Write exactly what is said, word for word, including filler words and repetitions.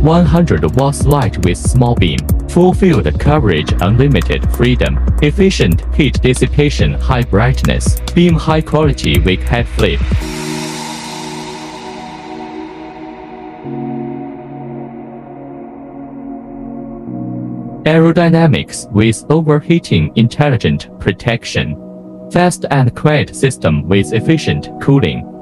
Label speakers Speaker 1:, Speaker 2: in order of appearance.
Speaker 1: one hundred watts light with small beam, full field coverage, unlimited freedom, efficient heat dissipation, high brightness, beam, high quality, weak head flip. Aerodynamics with overheating, intelligent protection. Fast and quiet system with efficient cooling.